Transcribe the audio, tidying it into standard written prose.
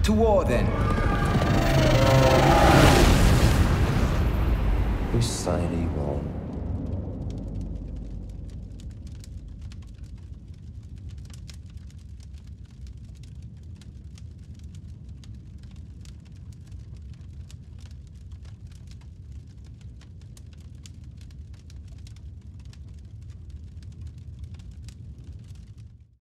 To war, then. Whose side are you on?